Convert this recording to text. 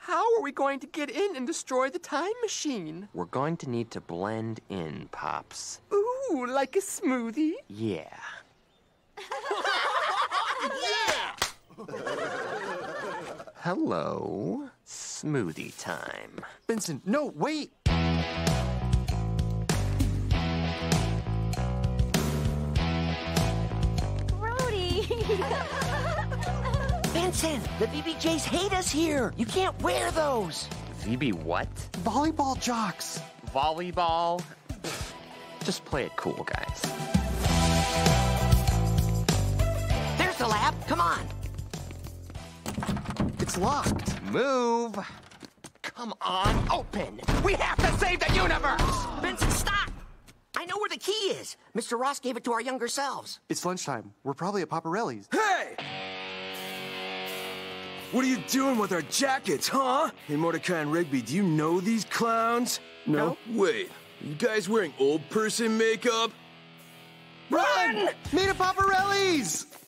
how are we going to get in and destroy the time machine? We're going to need to blend in, Pops. Ooh, like a smoothie? Yeah. Hello, smoothie time. Benson, no, wait! Brody! Benson, the VBJs hate us here. You can't wear those. VB what? Volleyball jocks! Volleyball? Just play it cool, guys. There's the lab. Come on. It's locked. Move! Come on, open! We have to save the universe! Benson, stop! I know where the key is. Mr. Ross gave it to our younger selves. It's lunchtime. We're probably at Paparelli's. Hey! What are you doing with our jackets, huh? Hey, Mordecai and Rigby, do you know these clowns? No? Wait, are you guys wearing old person makeup? Run! Meet at Paparelli's!